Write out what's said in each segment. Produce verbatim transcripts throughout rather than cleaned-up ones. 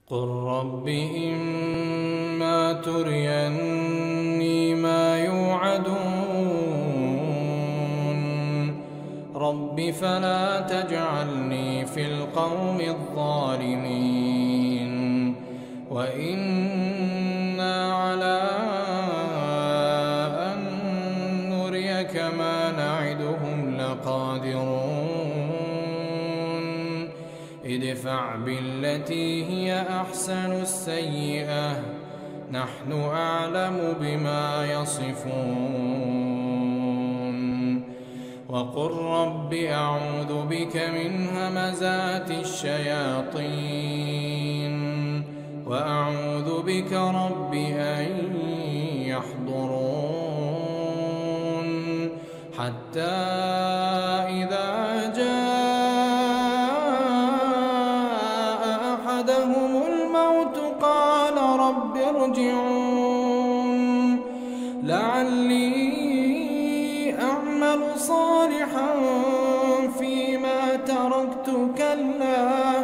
قل رب إما تريني ما يوعدون رب فلا تجعلني في القوم الظالمين وإنا على أن نريك ما نعدهم لقادرون ادفع بالتي هي أحسن السيئة نحن أعلم بما يصفون وقل رب أعوذ بك من همزات الشياطين وأعوذ بك رب أن يحضرون حتى إذا جاء أحدهم الموت قال رب ارجعون لعلي أعمل صالحا فيما تركت كلا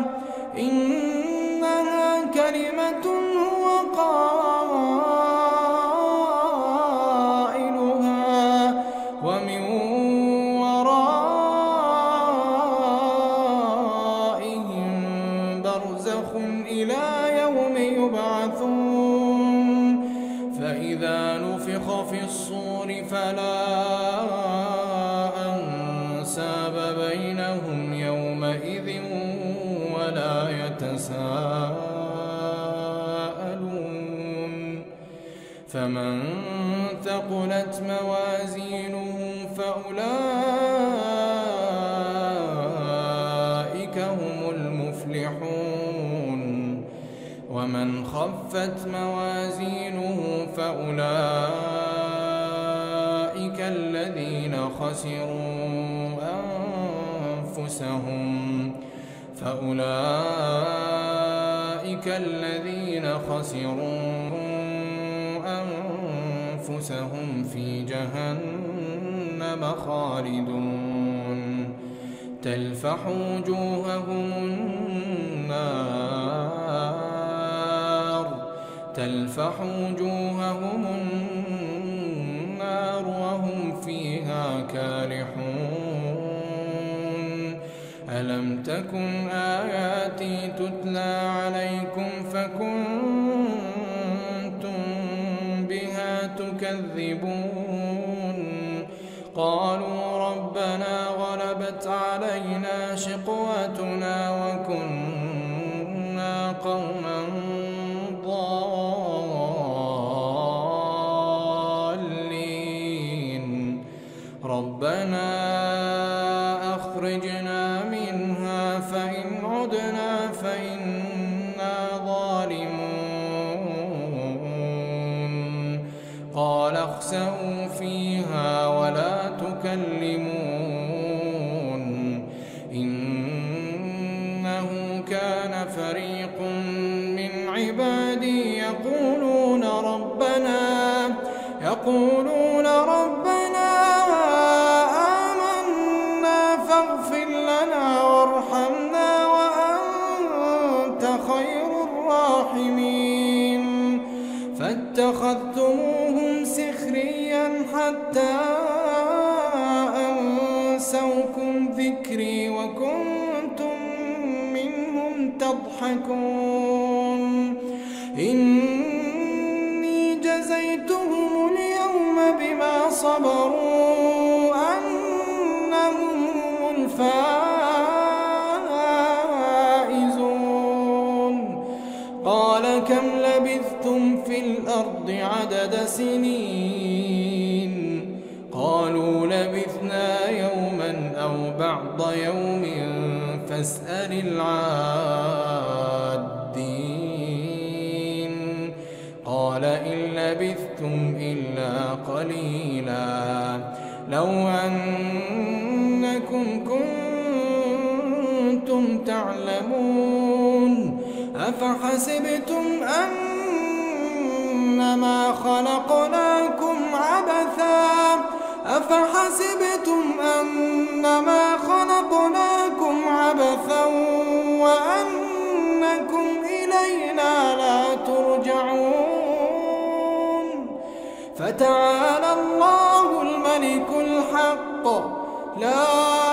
إنها كلمة هو قائلها ومن ورائهم برزخ إلى يوم يبعثون فإذا نفخ في الصور فلا أنساب بينهم يومئذ ولا يتساءلون فمن ثقلت موازينه فأولئك هم المفلحون ومن خفت موازينه فأولئك الذين خسروا أنفسهم فأولئك الذين خسروا أنفسهم في جهنم خالدون تلفح وجوههم النار تلفح وجوههم النار وهم فيها كالحون ألم تكن آياتي تتلى عليكم فكنتم بها تكذبون قالوا ربنا غلبت علينا شقوتنا وكنا قوما ضالين ربنا أخرجنا منها فإن عدنا فإنا ظالمون قال اخسئوا فيها ولا تكلمون إنه كان فريق من عبادي يقولون ربنا يقولون ربنا آمنا فاغفر لنا وارحمنا وأنت خير الراحمين فاتخذتموهم سخريا حتى أنسوكم ذكري وكنتم منهم تضحكون إني جزيتهم اليوم بما صبروا أنهم هم الفائزون قال كم لبثتم في الأرض عدد سنين قالوا لبثنا يوما أو بعض يوم فاسأل العادين قال إن لبثتم إلا قليلا لو أنكم كنتم تعلمون أفحسبتم أنما خلقناكم عبثا أفحسبتم أنما خلقناكم عبثا وأنكم إلينا فتعالى الله الملك الحق لا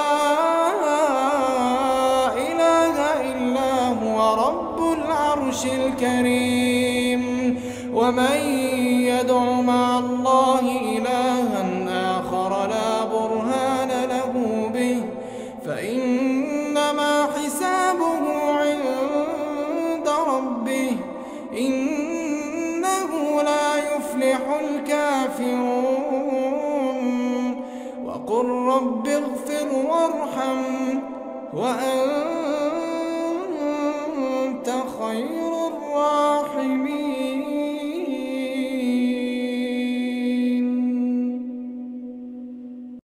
إله إلا هو رب العرش الكريم. ومن يدع مع الله إلها آخر لا برهان له به فإنما حسابه عند ربه إنه لا يفلح الكافرون. وقل رب اغفر وارحم وأنت خير الراحمين.